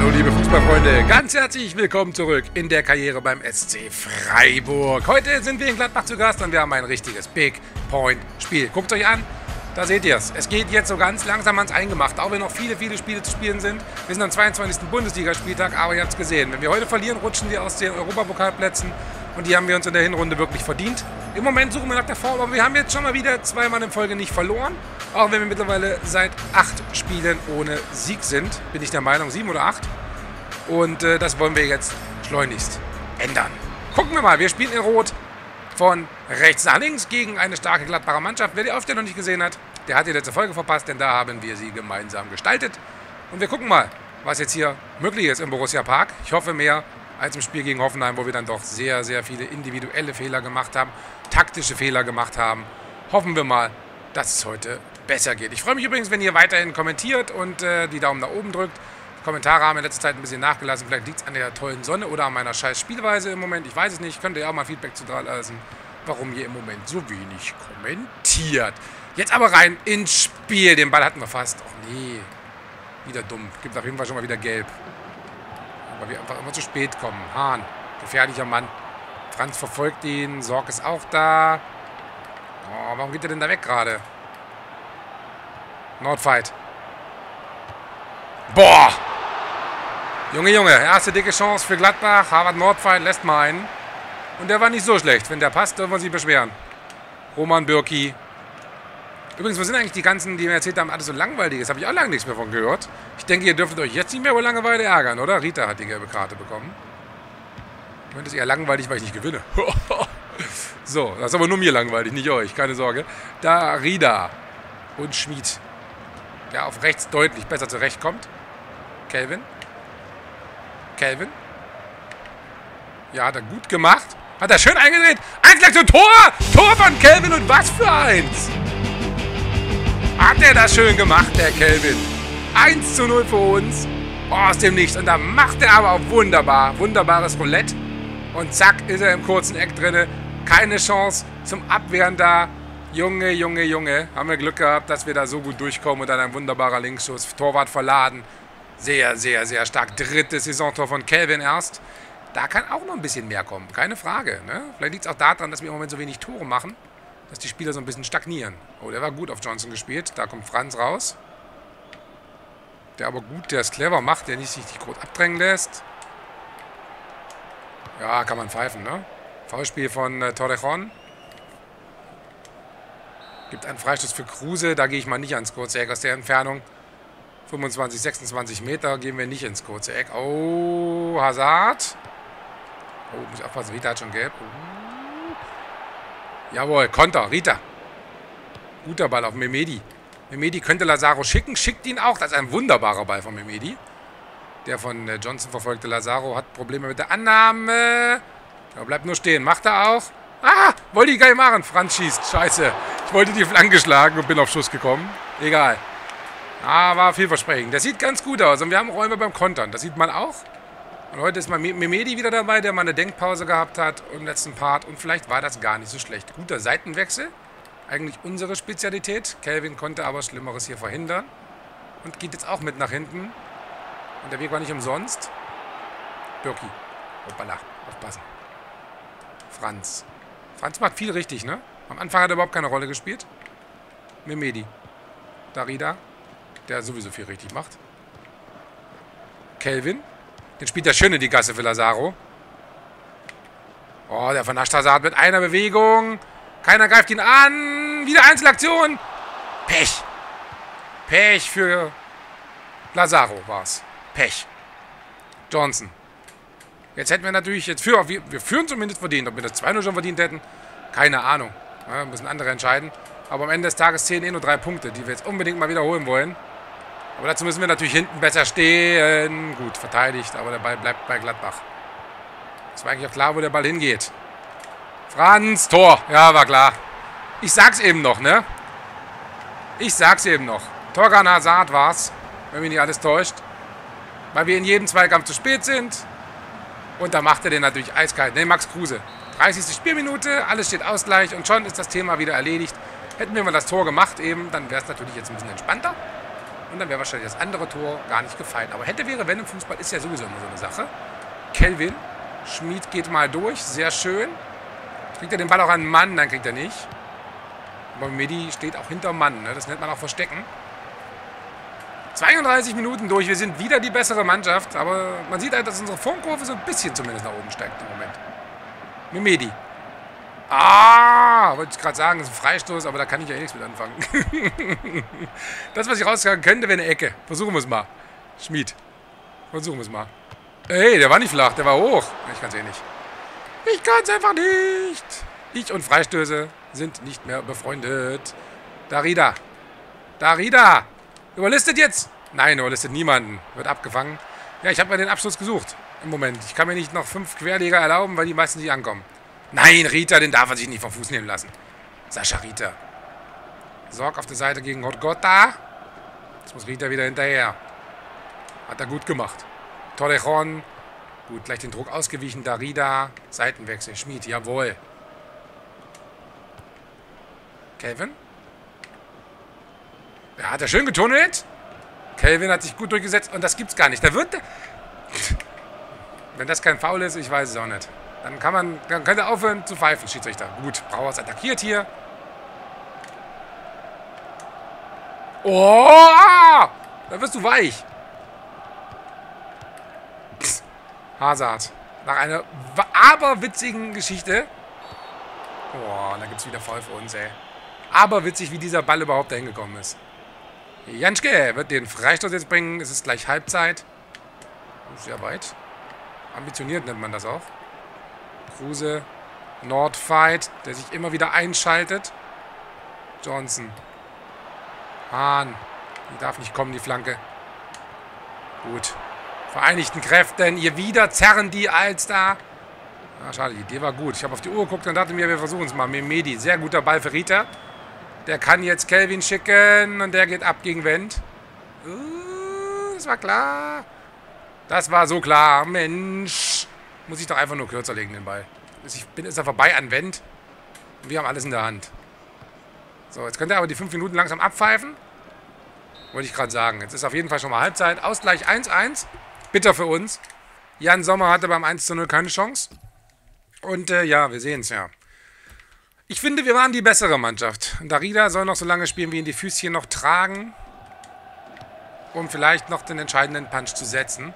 Hallo liebe Fußballfreunde, ganz herzlich willkommen zurück in der Karriere beim SC Freiburg. Heute sind wir in Gladbach zu Gast und wir haben ein richtiges Big-Point-Spiel. Guckt euch an, da seht ihr es. Es geht jetzt so ganz langsam ans Eingemachte, auch wenn noch viele Spiele zu spielen sind. Wir sind am 22. Bundesligaspieltag, aber ihr habt es gesehen. Wenn wir heute verlieren, rutschen wir aus den Europapokalplätzen und die haben wir uns in der Hinrunde wirklich verdient. Im Moment suchen wir nach der Form, aber wir haben jetzt schon mal wieder zweimal in Folge nicht verloren. Auch wenn wir mittlerweile seit 8 Spielen ohne Sieg sind, bin ich der Meinung, 7 oder 8. Und das wollen wir jetzt schleunigst ändern. Gucken wir mal, wir spielen in Rot von rechts nach links gegen eine starke Gladbacher Mannschaft. Wer die Aufstellung noch nicht gesehen hat, der hat die letzte Folge verpasst, denn da haben wir sie gemeinsam gestaltet. Und wir gucken mal, was jetzt hier möglich ist im Borussia Park. Ich hoffe mehr als im Spiel gegen Hoffenheim, wo wir dann doch sehr, sehr viele individuelle Fehler gemacht haben, taktische Fehler gemacht haben. Hoffen wir mal, dass es heute besser geht. Ich freue mich übrigens, wenn ihr weiterhin kommentiert und die Daumen nach oben drückt. Die Kommentare haben in letzter Zeit ein bisschen nachgelassen. Vielleicht liegt es an der tollen Sonne oder an meiner scheiß Spielweise im Moment. Ich weiß es nicht. Könnt ihr auch mal Feedback zu da lassen, warum ihr im Moment so wenig kommentiert. Jetzt aber rein ins Spiel. Den Ball hatten wir fast. Ach nee. Wieder dumm. Gibt auf jeden Fall schon mal wieder gelb. Weil wir einfach immer zu spät kommen. Hahn. Gefährlicher Mann. Franz verfolgt ihn. Sorg ist auch da. Oh, warum geht er denn da weg gerade? Nordfight. Boah! Junge, erste dicke Chance für Gladbach. Harvard Nordfight lässt mal einen. Und der war nicht so schlecht. Wenn der passt, dürfen wir sich beschweren. Roman Bürki. Übrigens, was sind eigentlich die ganzen, die mir erzählt haben, alles so langweilig ist? Habe ich auch lange nichts mehr von gehört. Ich denke, ihr dürftet euch jetzt nicht mehr über Langeweile ärgern, oder? Rita hat die gelbe Karte bekommen. Ich meine, das ist eher langweilig, weil ich nicht gewinne. So, das ist aber nur mir langweilig, nicht euch. Keine Sorge. Da Rida und Schmid, der auf rechts deutlich besser zurechtkommt. Kelvin. Ja, hat er gut gemacht. Hat er schön eingedreht. Einzelaktion, Tor! Tor von Kelvin und was für eins! Hat er das schön gemacht, der Kelvin. 1:0 für uns. Oh, aus dem Nichts. Und da macht er aber auch wunderbar. Wunderbares Roulette. Und zack, ist er im kurzen Eck drinne. Keine Chance zum Abwehren da. Junge. Haben wir Glück gehabt, dass wir da so gut durchkommen. Und dann ein wunderbarer Linksschuss. Torwart verladen. Sehr, sehr stark. Drittes Saisontor von Kelvin erst. Da kann auch noch ein bisschen mehr kommen. Keine Frage. Ne? Vielleicht liegt es auch daran, dass wir im Moment so wenig Tore machen, dass die Spieler so ein bisschen stagnieren. Oh, der war gut auf Johnson gespielt. Da kommt Franz raus. Der aber gut, der es clever macht, der nicht sich groß abdrängen lässt. Ja, kann man pfeifen, ne? Foulspiel von Torrejon. Gibt einen Freistoß für Kruse. Da gehe ich mal nicht ans kurze Eck aus der Entfernung. 25, 26 Meter gehen wir nicht ins kurze Eck. Oh, Hazard. Oh, muss ich aufpassen. Rita hat schon gelb. Jawohl, Konter, Rita. Guter Ball auf Mehmedi. Mehmedi könnte Lazaro schicken, schickt ihn auch. Das ist ein wunderbarer Ball von Mehmedi. Der von Johnson verfolgte Lazaro hat Probleme mit der Annahme. Er bleibt nur stehen. Macht er auch. Ah, wollte ich gar nicht machen. Franz schießt. Scheiße. Ich wollte die Flanke schlagen und bin auf Schuss gekommen. Egal. Ah, war vielversprechend. Das sieht ganz gut aus. Und wir haben Räume beim Kontern. Das sieht man auch. Und heute ist mal Mehmedi wieder dabei, der mal eine Denkpause gehabt hat im letzten Part. Und vielleicht war das gar nicht so schlecht. Guter Seitenwechsel. Eigentlich unsere Spezialität. Kelvin konnte aber Schlimmeres hier verhindern. Und geht jetzt auch mit nach hinten. Und der Weg war nicht umsonst. Bürki. Hoppala. Aufpassen. Franz. Franz macht viel richtig, ne? Am Anfang hat er überhaupt keine Rolle gespielt. Mehmedi. Darida. Der sowieso viel richtig macht. Kelvin. Den spielt er schön in die Gasse für Lazaro. Oh, der vernascht Hazard mit einer Bewegung. Keiner greift ihn an. Wieder Einzelaktion. Pech. Pech für Lazaro war es. Pech. Johnson. Jetzt hätten wir natürlich, wir führen zumindest verdient. Ob wir das 2:0 schon verdient hätten, keine Ahnung. Ja, müssen andere entscheiden. Aber am Ende des Tages zählen nur 3 Punkte, die wir jetzt unbedingt mal wiederholen wollen. Aber dazu müssen wir natürlich hinten besser stehen. Gut, verteidigt, aber der Ball bleibt bei Gladbach. Es war eigentlich auch klar, wo der Ball hingeht. Franz, Tor. Ja, war klar. Ich sag's eben noch, ne? Torgan Hazard war's, wenn mich nicht alles täuscht. Weil wir in jedem Zweikampf zu spät sind. Und da macht er den natürlich eiskalt. Ne, Max Kruse. 30. Spielminute, alles steht Ausgleich und schon ist das Thema wieder erledigt. Hätten wir mal das Tor gemacht eben, dann wäre es natürlich jetzt ein bisschen entspannter. Und dann wäre wahrscheinlich das andere Tor gar nicht gefallen. Aber hätte, wäre, wenn im Fußball, ist ja sowieso immer so eine Sache. Kelvin. Schmid geht mal durch. Sehr schön. Kriegt er den Ball auch an den Mann? Nein, kriegt er nicht. Aber Medi steht auch hinterm Mann. Ne? Das nennt man auch Verstecken. 32 Minuten durch. Wir sind wieder die bessere Mannschaft. Aber man sieht halt, dass unsere Formkurve so ein bisschen zumindest nach oben steigt im Moment. Medi. Wollte ich gerade sagen, das ist ein Freistoß, aber da kann ich ja eh nichts mit anfangen. Das, was ich raussagen könnte, wäre eine Ecke. Versuchen wir es mal. Schmid. Versuchen wir es mal. Ey, der war nicht flach, der war hoch. Ich kann es eh nicht. Ich kann es einfach nicht. Ich und Freistöße sind nicht mehr befreundet. Darida. Überlistet jetzt. Nein, überlistet niemanden. Wird abgefangen. Ja, ich habe mir den Abschluss gesucht. Im Moment. Ich kann mir nicht noch 5 Querleger erlauben, weil die meisten nicht ankommen. Nein, Rita, den darf er sich nicht vom Fuß nehmen lassen. Sascha Rita. Sorg auf der Seite gegen Horgota. Jetzt muss Rita wieder hinterher. Hat er gut gemacht. Torrejon. Gut, gleich den Druck ausgewichen. Darida. Seitenwechsel. Schmid, jawohl. Kelvin. Ja, hat er schön getunnelt. Kelvin hat sich gut durchgesetzt. Und das gibt's gar nicht. Da wird... Wenn das kein Foul ist, ich weiß es auch nicht. Dann könnt ihr aufhören zu pfeifen, Schiedsrichter. Gut, Brauers attackiert hier. Oh! Da wirst du weich. Psst. Hazard. Nach einer aberwitzigen Geschichte. Boah, da gibt es wieder Foul für uns, ey. Aberwitzig, wie dieser Ball überhaupt dahin gekommen ist. Janschke wird den Freistoß jetzt bringen. Es ist gleich Halbzeit. Sehr weit. Ambitioniert nennt man das auch. Kruse, Nordfight, der sich immer wieder einschaltet. Johnson. Hahn. Die darf nicht kommen, die Flanke. Gut. Vereinigten Kräften. Ihr wieder zerren die Alster. Ah, schade, die Idee war gut. Ich habe auf die Uhr geguckt und dachte mir, wir versuchen es mal. Medi, sehr guter Ball für Rita. Der kann jetzt Kelvin schicken und der geht ab gegen Wendt. Das war klar. Das war so klar. Mensch. Muss ich doch einfach nur kürzer legen, den Ball. Ist er vorbei an Wendt. Und wir haben alles in der Hand. So, jetzt könnt ihr aber die 5 Minuten langsam abpfeifen. Wollte ich gerade sagen. Jetzt ist auf jeden Fall schon mal Halbzeit. Ausgleich 1:1. Bitter für uns. Jan Sommer hatte beim 1:0 keine Chance. Und ja, wir sehen es ja. Ich finde, wir waren die bessere Mannschaft. Darida soll noch so lange spielen, wie ihn die Füßchen noch tragen. Um vielleicht noch den entscheidenden Punch zu setzen.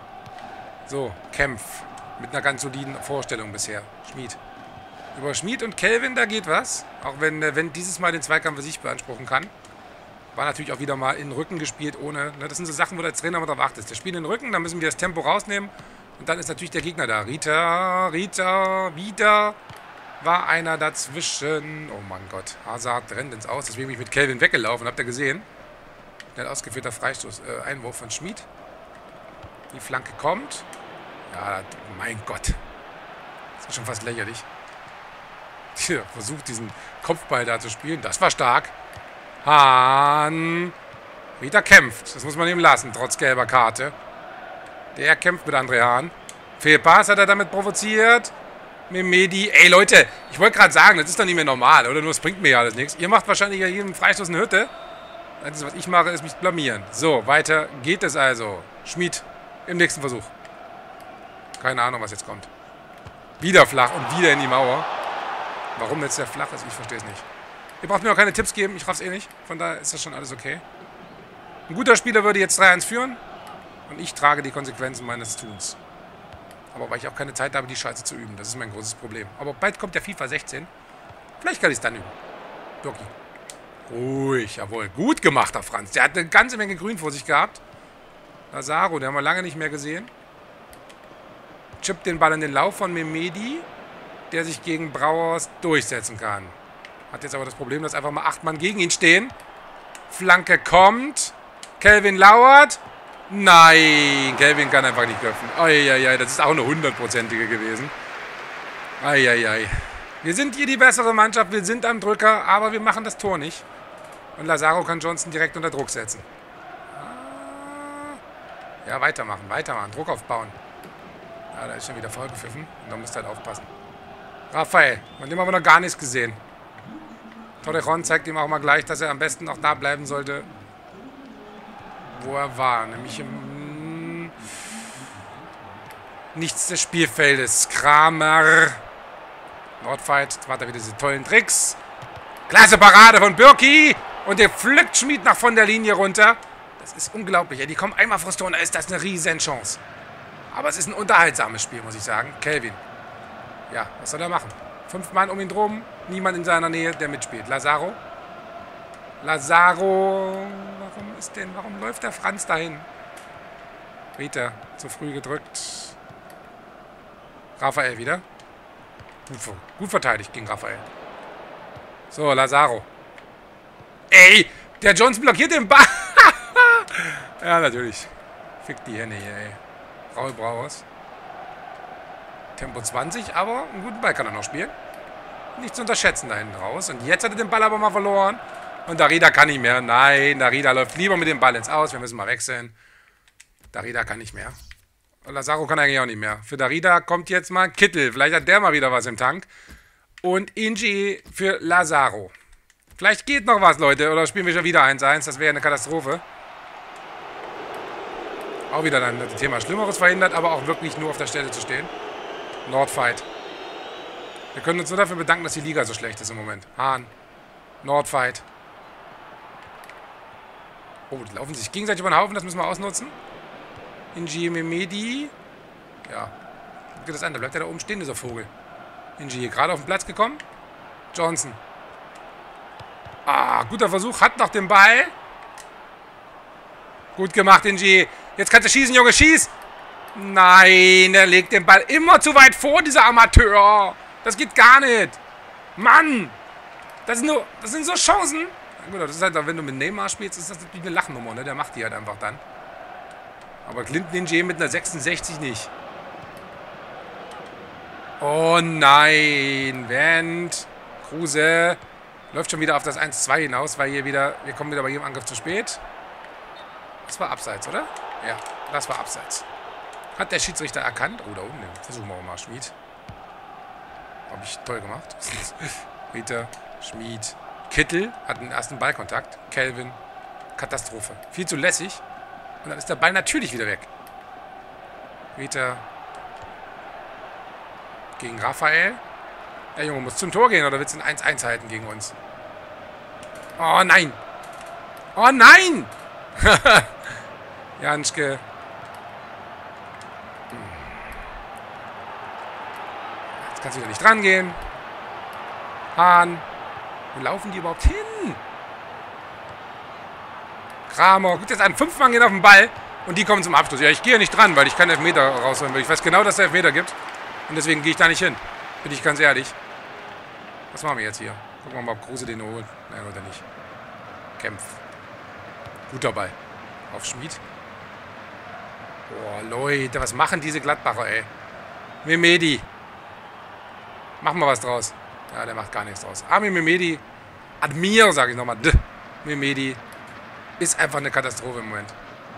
So, Kempf. Mit einer ganz soliden Vorstellung bisher. Schmid. Über Schmid und Kelvin, da geht was. Auch wenn dieses Mal den Zweikampf für sich beanspruchen kann. War natürlich auch wieder mal in den Rücken gespielt, ohne... Ne, das sind so Sachen, wo der Trainer mal drauf achtet. Der spielt in den Rücken, dann müssen wir das Tempo rausnehmen. Und dann ist natürlich der Gegner da. Rita, wieder war einer dazwischen. Oh mein Gott. Hazard rennt ins Aus. Deswegen bin ich mit Kelvin weggelaufen. Habt ihr gesehen? Schnell ausgeführter Freistoß. Einwurf von Schmid. Die Flanke kommt. Ja, mein Gott. Das ist schon fast lächerlich. Tja, versucht diesen Kopfball da zu spielen. Das war stark. Hahn. Rita kämpft. Das muss man ihm lassen, trotz gelber Karte. Der kämpft mit André Hahn. Fehlpass hat er damit provoziert. Medi. Ey, Leute, ich wollte gerade sagen, das ist doch nicht mehr normal, oder? Nur es bringt mir ja alles nichts. Ihr macht wahrscheinlich ja jedem Freistoß eine Hütte. Das, was ich mache, ist mich blamieren. So, weiter geht es also. Schmid im nächsten Versuch. Keine Ahnung, was jetzt kommt. Wieder flach und wieder in die Mauer. Warum jetzt der flach ist, ich verstehe es nicht. Ihr braucht mir auch keine Tipps geben, ich raff's eh nicht. Von daher ist das schon alles okay. Ein guter Spieler würde jetzt 3:1 führen. Und ich trage die Konsequenzen meines Tuns. Aber weil ich auch keine Zeit habe, die Scheiße zu üben. Das ist mein großes Problem. Aber bald kommt der FIFA 16. Vielleicht kann ich es dann üben. Birki. Ruhig, jawohl. Gut gemacht, der Franz. Der hat eine ganze Menge Grün vor sich gehabt. Lazaro, den haben wir lange nicht mehr gesehen. Chippt den Ball in den Lauf von Medi, der sich gegen Brauers durchsetzen kann. Hat jetzt aber das Problem, dass einfach mal 8 Mann gegen ihn stehen. Flanke kommt. Kelvin lauert. Nein, Kelvin kann einfach nicht köpfen. Eieiei, das ist auch eine 100%ige gewesen. Eieiei. Wir sind hier die bessere Mannschaft, wir sind am Drücker, aber wir machen das Tor nicht. Und Lazaro kann Johnson direkt unter Druck setzen. Ja, weitermachen, Druck aufbauen. Ja, da ist schon wieder voll gepfiffen. Und da musst du halt aufpassen. Raphael, von dem haben wir noch gar nichts gesehen. Torrejon zeigt ihm auch mal gleich, dass er am besten auch da bleiben sollte, wo er war. Nämlich im Nichts des Spielfeldes. Kramer. Nordfight. Jetzt macht er wieder diese tollen Tricks. Klasse Parade von Birki. Und der pflückt Schmid nach von der Linie runter. Das ist unglaublich. Ja, die kommen einmal frustriert, da ist das eine riesen Chance. Aber es ist ein unterhaltsames Spiel, muss ich sagen. Kelvin. Ja, was soll er machen? 5 Mann um ihn drum. Niemand in seiner Nähe, der mitspielt. Lazaro. Lazaro. Warum läuft der Franz dahin? Rita. Zu früh gedrückt. Raphael wieder. Gut verteidigt gegen Raphael. So, Lazaro. Ey, der Jones blockiert den Ball. Ja, natürlich. Fick die Hände hier, ey. Raul Brauers. Tempo 20, aber einen guten Ball kann er noch spielen. Nicht zu unterschätzen da hinten raus. Und jetzt hat er den Ball aber mal verloren. Und Darida kann nicht mehr. Nein, Darida läuft lieber mit dem Ball ins Aus. Wir müssen mal wechseln. Darida kann nicht mehr. Und Lazaro kann eigentlich auch nicht mehr. Für Darida kommt jetzt mal Kittel. Vielleicht hat der mal wieder was im Tank. Und Inji für Lazaro. Vielleicht geht noch was, Leute. Oder spielen wir schon wieder 1-1. Das wäre eine Katastrophe. Auch wieder dann das Thema Schlimmeres verhindert, aber auch wirklich nur auf der Stelle zu stehen. Nordfight. Wir können uns nur dafür bedanken, dass die Liga so schlecht ist im Moment. Hahn. Nordfight. Oh, die laufen sich gegenseitig über den Haufen. Das müssen wir ausnutzen. Inji Mehmedi. Ja. Guck dir das an. Da bleibt ja da oben stehen, dieser Vogel. Inji gerade auf den Platz gekommen. Johnson. Ah, guter Versuch. Hat noch den Ball. Gut gemacht, Inji. Jetzt kannst du schießen, Junge. Schieß. Nein, er legt den Ball immer zu weit vor, dieser Amateur. Das geht gar nicht. Mann. Das sind so Chancen. Gut, das ist halt, wenn du mit Neymar spielst, ist das natürlich eine Lachnummer, ne? Der macht die halt einfach dann. Aber Clinton Inji mit einer 66 nicht. Oh nein. Wendt. Kruse. Läuft schon wieder auf das 1-2 hinaus, weil wir kommen wieder bei jedem Angriff zu spät. Das war abseits, oder? Ja, das war abseits. Hat der Schiedsrichter erkannt? Oh, da oben. Versuchen wir auch mal. Schmid. Habe ich toll gemacht. Rita, Schmid. Kittel hat den ersten Ballkontakt. Kelvin. Katastrophe. Viel zu lässig. Und dann ist der Ball natürlich wieder weg. Rita. Gegen Raphael. Der Junge muss zum Tor gehen, oder willst du ein 1-1 halten gegen uns? Oh nein! Oh nein! Janschke. Jetzt kannst du wieder nicht dran gehen. Hahn. Wo laufen die überhaupt hin? Kramer. Guck jetzt an. 5 Mann gehen auf den Ball. Und die kommen zum Abschluss. Ja, ich gehe ja nicht dran, weil ich keinen Elfmeter rausholen will. Ich weiß genau, dass es Elfmeter gibt. Und deswegen gehe ich da nicht hin. Bin ich ganz ehrlich. Was machen wir jetzt hier? Gucken wir mal, ob Kruse den holt. Nein, oder nicht. Kämpf. Guter Ball. Auf Schmid. Boah, Leute, was machen diese Gladbacher, ey? Mehmedi. Machen wir was draus. Ja, der macht gar nichts draus. Armin Mehmedi. Admir, sage ich nochmal. Mehmedi. Ist einfach eine Katastrophe im Moment.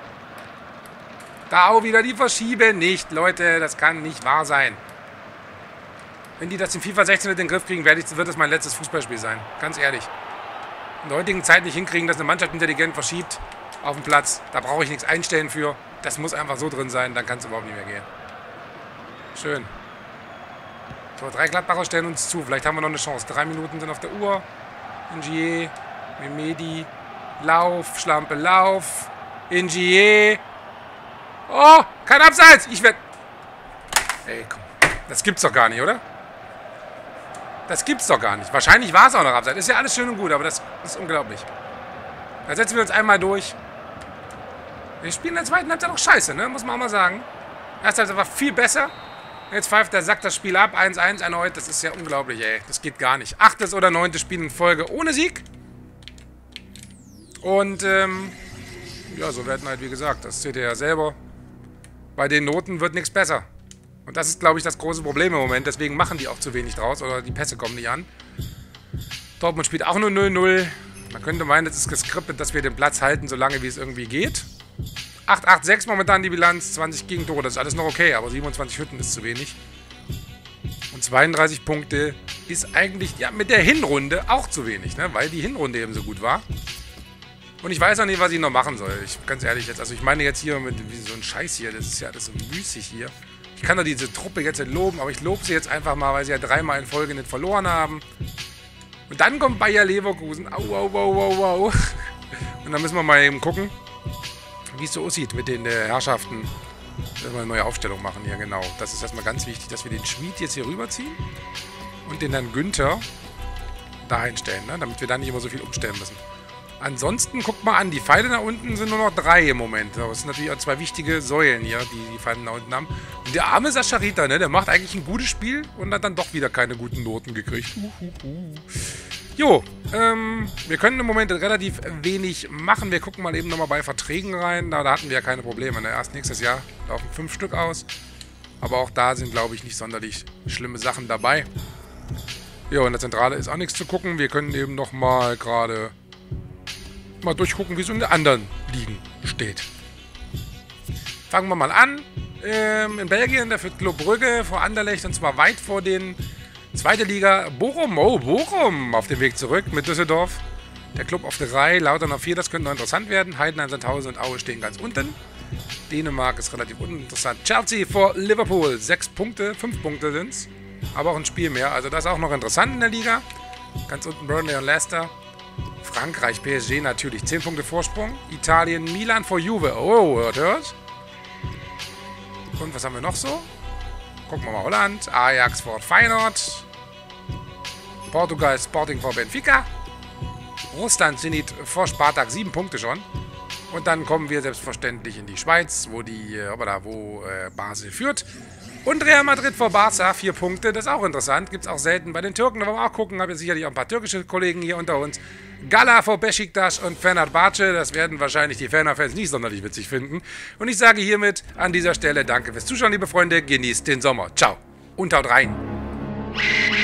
Da auch wieder, die verschieben nicht. Leute, das kann nicht wahr sein. Wenn die das in FIFA 16 in den Griff kriegen, wird das mein letztes Fußballspiel sein. Ganz ehrlich. In der heutigen Zeit nicht hinkriegen, dass eine Mannschaft intelligent verschiebt auf dem Platz. Da brauche ich nichts einstellen für. Das muss einfach so drin sein, dann kann es überhaupt nicht mehr gehen. Schön. So, 3 Gladbacher stellen uns zu. Vielleicht haben wir noch eine Chance. 3 Minuten sind auf der Uhr. Ingier, Mehmedi, Lauf, Schlampe, Lauf. Ingier. Oh, kein Abseits. Ich werde... Ey, komm. Das gibt's doch gar nicht, oder? Das gibt's doch gar nicht. Wahrscheinlich war es auch noch Abseits. Ist ja alles schön und gut, aber das ist unglaublich. Da setzen wir uns einmal durch. Wir spielen in der zweiten Halbzeit auch scheiße, ne? Muss man auch mal sagen. Erste Halbzeit war viel besser. Jetzt pfeift der Sack das Spiel ab. 1-1 erneut. Das ist ja unglaublich, ey. Das geht gar nicht. 8. oder 9. Spiel in Folge ohne Sieg. Und, ja, so werden halt, wie gesagt, das seht ihr ja selber. Bei den Noten wird nichts besser. Und das ist, glaube ich, das große Problem im Moment. Deswegen machen die auch zu wenig draus. Oder die Pässe kommen nicht an. Dortmund spielt auch nur 0-0. Man könnte meinen, es ist geskriptet, dass wir den Platz halten, solange wie es irgendwie geht. 8-8-6 momentan die Bilanz. 20 Gegentore, das ist alles noch okay. Aber 27 Hütten ist zu wenig. Und 32 Punkte ist eigentlich, ja, mit der Hinrunde auch zu wenig. Ne? Weil die Hinrunde eben so gut war. Und ich weiß auch nicht, was ich noch machen soll. Ganz ehrlich jetzt. Also ich meine jetzt hier mit wie so ein Scheiß hier. Das ist ja alles so müßig hier. Ich kann doch diese Truppe jetzt nicht loben, aber ich lobe sie jetzt einfach mal, weil sie ja 3-mal in Folge nicht verloren haben. Und dann kommt Bayer Leverkusen. Au, au, au, au, au. Und dann müssen wir mal eben gucken, wie es so aussieht mit den Herrschaften. Dass wir eine neue Aufstellung machen hier, genau. Das ist erstmal ganz wichtig, dass wir den Schmied jetzt hier rüberziehen. Und den dann Günther da einstellen, ne? Damit wir dann nicht immer so viel umstellen müssen. Ansonsten, guckt mal an, die Pfeile da unten sind nur noch 3 im Moment. Das sind natürlich auch 2 wichtige Säulen hier, die Pfeile da unten haben. Und der arme Sascharita, ne, der macht eigentlich ein gutes Spiel und hat dann doch wieder keine guten Noten gekriegt. Jo, wir können im Moment relativ wenig machen. Wir gucken mal eben nochmal bei Verträgen rein. Da hatten wir ja keine Probleme. Ne? Erst nächstes Jahr laufen 5 Stück aus. Aber auch da sind, glaube ich, nicht sonderlich schlimme Sachen dabei. Jo, in der Zentrale ist auch nichts zu gucken. Wir können eben nochmal gerade mal durchgucken, wie es in den anderen Ligen steht. Fangen wir mal an. In Belgien, der führt Club Brugge vor Anderlecht und zwar weit vor den zweite Liga Bochum. Oh, Bochum auf dem Weg zurück mit Düsseldorf. Der Club auf 3, Lautern auf 4, das könnte noch interessant werden. Heidenheim, Sandhausen und Aue stehen ganz unten. Dänemark ist relativ uninteressant. Chelsea vor Liverpool, 6 Punkte, 5 Punkte sind es. Aber auch ein Spiel mehr, also das ist auch noch interessant in der Liga. Ganz unten Burnley und Leicester. Frankreich, PSG natürlich, 10 Punkte Vorsprung. Italien, Milan vor Juve. Oh, hört. Und was haben wir noch so? Gucken wir mal Holland. Ajax vor Feyenoord. Portugal, Sporting vor Benfica. Russland, Zenit vor Spartak, 7 Punkte schon. Und dann kommen wir selbstverständlich in die Schweiz, wo Basel führt. Und Real Madrid vor Barca, 4 Punkte, das ist auch interessant. Gibt es auch selten bei den Türken, da wollen wir auch gucken. Habe jetzt sicherlich auch ein paar türkische Kollegen hier unter uns. Gala vor Beşiktaş und Fenerbahce, das werden wahrscheinlich die Fener-Fans nicht sonderlich witzig finden. Und ich sage hiermit an dieser Stelle danke fürs Zuschauen, liebe Freunde. Genießt den Sommer. Ciao und haut rein.